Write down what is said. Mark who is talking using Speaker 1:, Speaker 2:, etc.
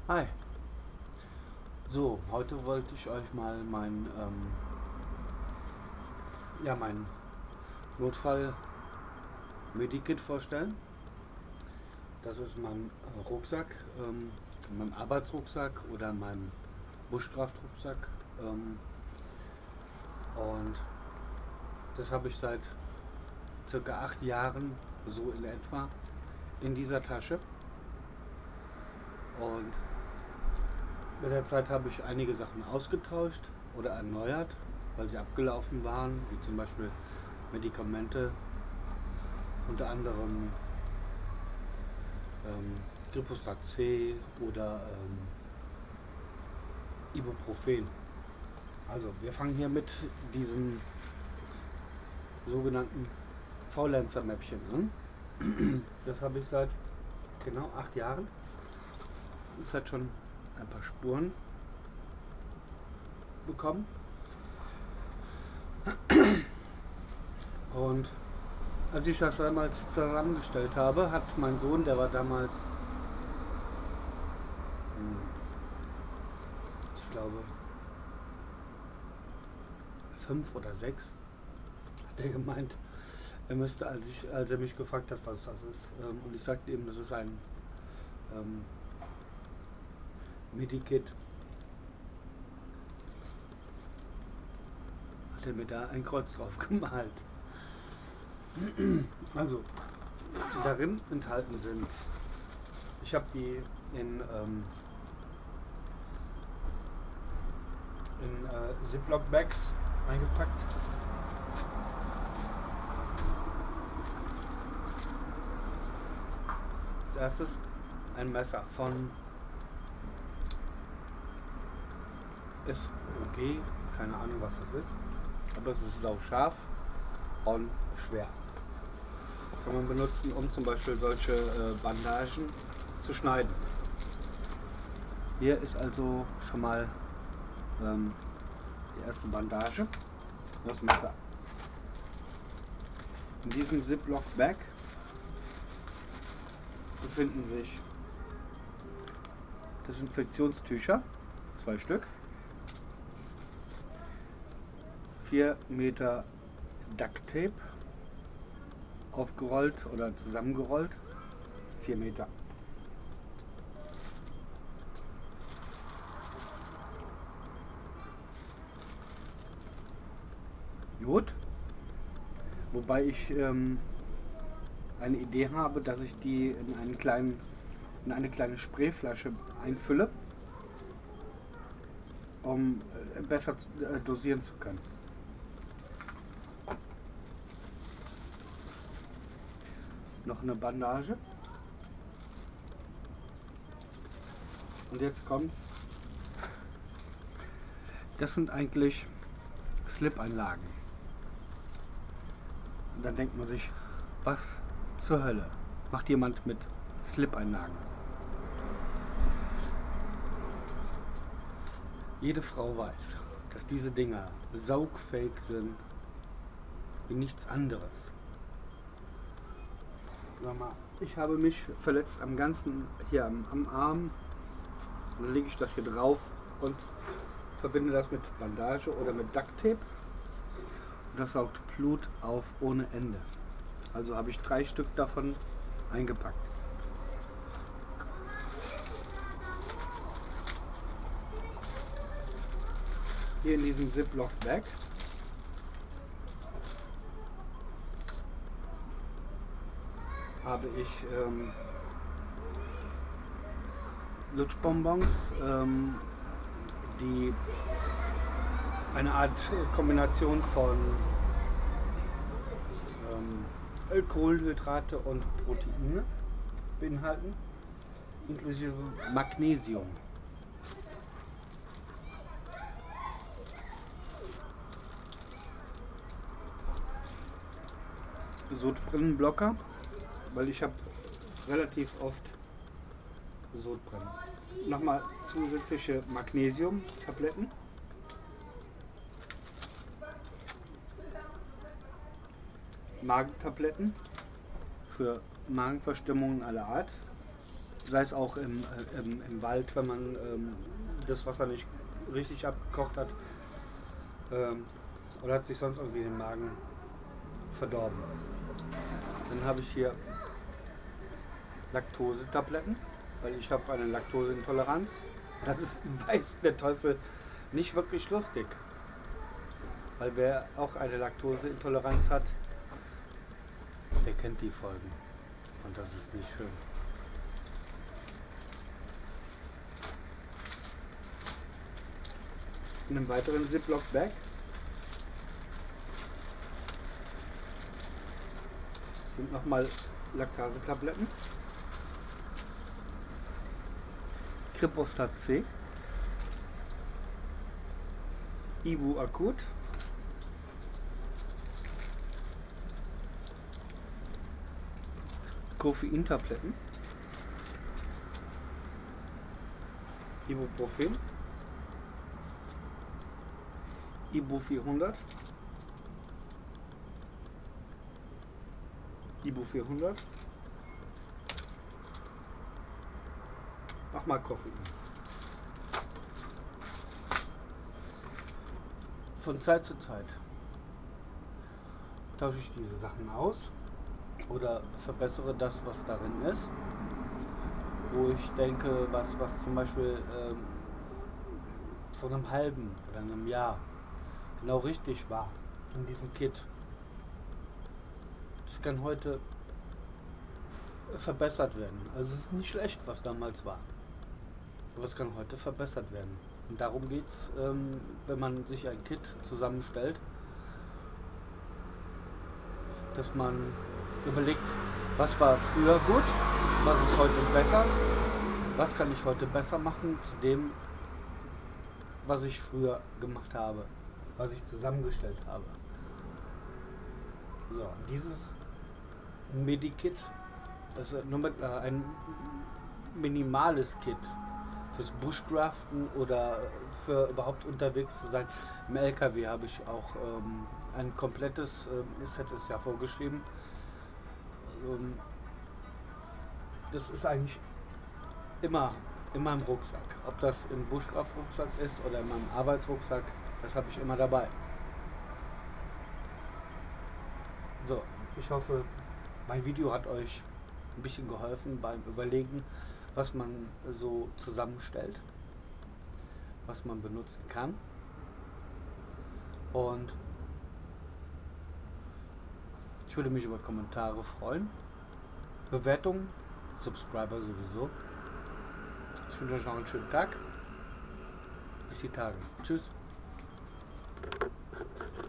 Speaker 1: Hi. So, heute wollte ich euch mal mein Notfall-Medikit vorstellen. Das ist mein Rucksack, mein Arbeitsrucksack oder mein Buschkraftrucksack. Und das habe ich seit circa 8 Jahren, so in etwa, in dieser Tasche. Und mit der Zeit habe ich einige Sachen ausgetauscht oder erneuert, weil sie abgelaufen waren, wie zum Beispiel Medikamente, unter anderem Glyphosat C oder Ibuprofen. Also wir fangen hier mit diesem sogenannten Faulenzer-Mäppchen an. Das habe ich seit genau 8 Jahren. Es hat schon ein paar Spuren bekommen. Und als ich das damals zusammengestellt habe, hat mein Sohn, der war damals, ich glaube, 5 oder 6, hat er gemeint, er müsste, als er mich gefragt hat, was das ist, und ich sagte ihm, das ist ein Medikit, hat er mir da ein Kreuz drauf gemalt. Also, darin enthalten sind, ich habe die in Ziploc-Bags eingepackt. Als erstes ein Messer von SOG, keine Ahnung was das ist, aber es ist sauscharf und schwer. Kann man benutzen, um zum Beispiel solche Bandagen zu schneiden. Hier ist also schon mal die erste Bandage, das Messer. In diesem Ziploc-Bag befinden sich Desinfektionstücher, 2 Stück, 4 Meter Duct Tape, aufgerollt oder zusammengerollt, 4 Meter. Jod, wobei ich eine Idee habe, dass ich die in eine kleine Sprayflasche einfülle, um besser dosieren zu können. Noch eine Bandage. Und jetzt kommt's. Das sind eigentlich Slip-Einlagen. Und dann denkt man sich, was zur Hölle macht jemand mit Slip-Einlagen? Jede Frau weiß, dass diese Dinger saugfähig sind wie nichts anderes. Sag mal, ich habe mich verletzt am ganzen, hier am Arm. Und dann lege ich das hier drauf und verbinde das mit Bandage oder mit Duct Tape. Und das saugt Blut auf ohne Ende. Also habe ich 3 Stück davon eingepackt. Hier in diesem Ziploc-Bag habe ich Lutschbonbons, die eine Art Kombination von Kohlenhydrate und Proteine beinhalten, inklusive Magnesium. Sodbrennenblocker, weil ich habe relativ oft Sodbrennen. Nochmal zusätzliche Magnesium-Tabletten. Magentabletten für Magenverstimmungen aller Art. sei es auch im Wald, wenn man das Wasser nicht richtig abgekocht hat, oder hat sich sonst irgendwie den Magen verdorben. Dann habe ich hier Laktosetabletten, weil ich habe eine Laktoseintoleranz. Das ist, weiß der Teufel, nicht wirklich lustig. Weil wer auch eine Laktoseintoleranz hat, der kennt die Folgen. Und das ist nicht schön. In einem weiteren Ziploc-Bag sind nochmal Laktasetabletten. Kripostat C, Ibu Akut, Koffeintabletten, Ibuprofen, Ibu 400, Ibu 400, nochmal Koffein. Von Zeit zu Zeit tausche ich diese Sachen aus oder verbessere das, was darin ist, wo ich denke, was zum Beispiel vor einem halben oder einem Jahr genau richtig war in diesem Kit. Das kann heute verbessert werden. Also es ist nicht schlecht, was damals war, aber es kann heute verbessert werden. Und darum geht es, wenn man sich ein Kit zusammenstellt, dass man überlegt, was war früher gut, was ist heute besser, was kann ich heute besser machen zu dem, was ich früher gemacht habe, was ich zusammengestellt habe. So, dieses Medikit, das ist nur mit, ein minimales Kit fürs Bushcraften oder für überhaupt unterwegs zu sein. Im LKW habe ich auch ein komplettes Set, ist ja vorgeschrieben. Das ist eigentlich immer in meinem Rucksack. Ob das im Bushcraft-Rucksack ist oder in meinem Arbeitsrucksack, das habe ich immer dabei. So, ich hoffe, mein Video hat euch ein bisschen geholfen beim Überlegen, was man so zusammenstellt, was man benutzen kann. Und ich würde mich über Kommentare freuen, Bewertungen, Subscriber sowieso. Ich wünsche euch noch einen schönen Tag. Bis die Tage. Tschüss.